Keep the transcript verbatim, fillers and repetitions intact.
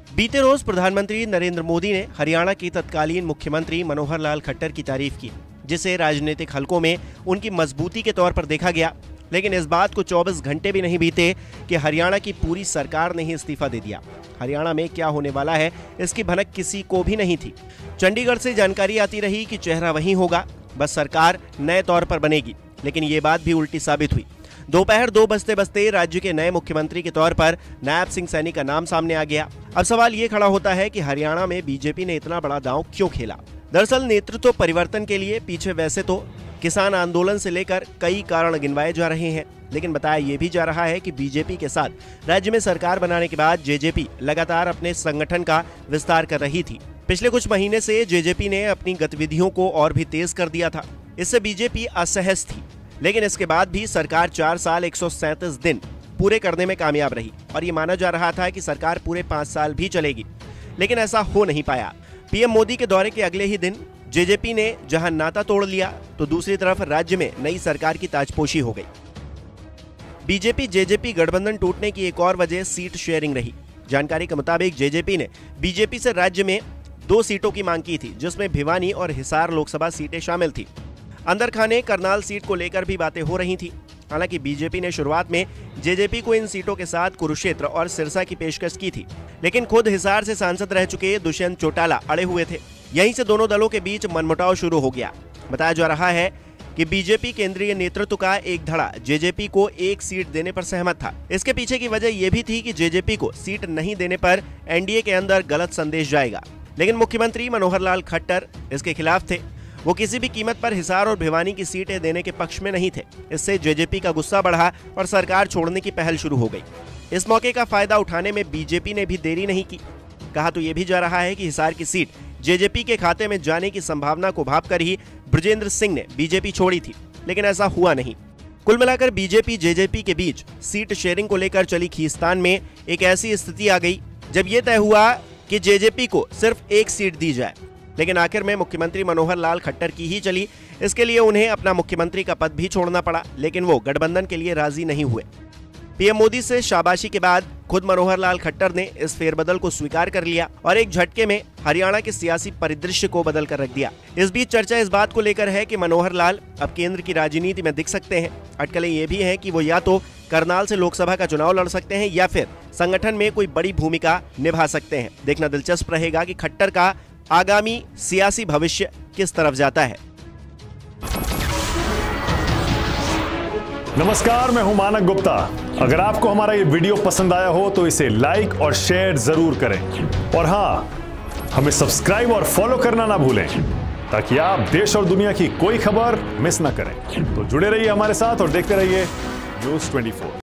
बीते रोज प्रधानमंत्री नरेंद्र मोदी ने हरियाणा के तत्कालीन मुख्यमंत्री मनोहर लाल खट्टर की तारीफ की, जिसे राजनीतिक हलकों में उनकी मजबूती के तौर पर देखा गया। लेकिन इस बात को चौबीस घंटे भी नहीं बीते कि हरियाणा की पूरी सरकार ने ही इस्तीफा दे दिया। हरियाणा में क्या होने वाला है, इसकी भनक किसी को भी नहीं थी। चंडीगढ़ से जानकारी आती रही कि चेहरा वही होगा, बस सरकार नए तौर पर बनेगी, लेकिन ये बात भी उल्टी साबित हुई। दोपहर दो बजते बजते राज्य के नए मुख्यमंत्री के तौर पर नायब सिंह सैनी का नाम सामने आ गया। अब सवाल ये खड़ा होता है कि हरियाणा में बीजेपी ने इतना बड़ा दांव क्यों खेला। दरअसल नेतृत्व परिवर्तन के लिए पीछे वैसे तो किसान आंदोलन से लेकर कई कारण गिनवाए जा रहे हैं, लेकिन बताया यह भी जा रहा है कि बीजेपी के साथ राज्य में सरकार बनाने के बाद जेजेपी लगातार अपने संगठन का विस्तार कर रही थी। पिछले कुछ महीने से जेजेपी ने अपनी गतिविधियों को और भी तेज कर दिया था। इससे बीजेपी असहज थी, लेकिन इसके बाद भी सरकार चार साल एक सौ सैंतीस दिन पूरे करने में कामयाब रही और ये माना जा रहा था कि सरकार पूरे पांच साल भी चलेगी, लेकिन ऐसा हो नहीं पाया। पीएम मोदी के दौरे के अगले ही दिन जेजेपी ने जहां नाता तोड़ लिया, तो दूसरी तरफ राज्य में नई सरकार की ताजपोशी हो गई। बीजेपी जेजेपी गठबंधन टूटने की एक और वजह सीट शेयरिंग रही। जानकारी के मुताबिक जेजेपी ने बीजेपी से राज्य में दो सीटों की मांग की थी, जिसमें भिवानी और हिसार लोकसभा सीटें शामिल थी। अंदर खाने करनाल सीट को लेकर भी बातें हो रही थी। हालांकि बीजेपी ने शुरुआत में जेजेपी को इन सीटों के साथ कुरुक्षेत्र और सिरसा की पेशकश की थी, लेकिन खुद हिसार से सांसद रह चुके दुष्यंत चौटाला अड़े हुए थे। यहीं से दोनों दलों के बीच मनमुटाव शुरू हो गया। बताया जा रहा है कि बीजेपी केंद्रीय नेतृत्व का एक धड़ा जेजेपी को एक सीट देने पर सहमत था। इसके पीछे की वजह यह भी थी कि जेजेपी को सीट नहीं देने पर एनडीए के अंदर गलत संदेश जाएगा, लेकिन मुख्यमंत्री मनोहर लाल खट्टर इसके खिलाफ थे। वो किसी भी कीमत पर हिसार और भिवानी की सीटें देने के पक्ष में नहीं थे। इससे जेजेपी का गुस्सा बढ़ा और सरकार छोड़ने की पहल शुरू हो गई। इस मौके का फायदा उठाने में बीजेपी ने भी देरी नहीं की। कहा तो ये भी जा रहा है कि हिसार की सीट जेजेपी के खाते में जाने की संभावना को भांपकर ही बृजेंद्र सिंह ने बीजेपी छोड़ी थी, लेकिन ऐसा हुआ नहीं। कुल मिलाकर बीजेपी जेजेपी के बीच सीट शेयरिंग को लेकर चली खींचतान में एक ऐसी स्थिति आ गई जब ये तय हुआ कि जेजेपी को सिर्फ एक सीट दी जाए, लेकिन आखिर में मुख्यमंत्री मनोहर लाल खट्टर की ही चली। इसके लिए उन्हें अपना मुख्यमंत्री का पद भी छोड़ना पड़ा, लेकिन वो गठबंधन के लिए राजी नहीं हुए। पीएम मोदी से शाबाशी के बाद खुद मनोहर लाल खट्टर ने इस फेरबदल को स्वीकार कर लिया और एक झटके में हरियाणा के सियासी परिदृश्य को बदल कर रख दिया। इस बीच चर्चा इस बात को लेकर है कि मनोहर लाल अब केंद्र की राजनीति में दिख सकते हैं। अटकलें ये भी हैं कि वो या तो करनाल से लोकसभा का चुनाव लड़ सकते हैं या फिर संगठन में कोई बड़ी भूमिका निभा सकते हैं। देखना दिलचस्प रहेगा कि खट्टर का आगामी सियासी भविष्य किस तरफ जाता है। नमस्कार, मैं हूं मानक गुप्ता। अगर आपको हमारा ये वीडियो पसंद आया हो तो इसे लाइक और शेयर जरूर करें, और हां, हमें सब्सक्राइब और फॉलो करना ना भूलें ताकि आप देश और दुनिया की कोई खबर मिस ना करें। तो जुड़े रहिए हमारे साथ और देखते रहिए न्यूज़ चौबीस।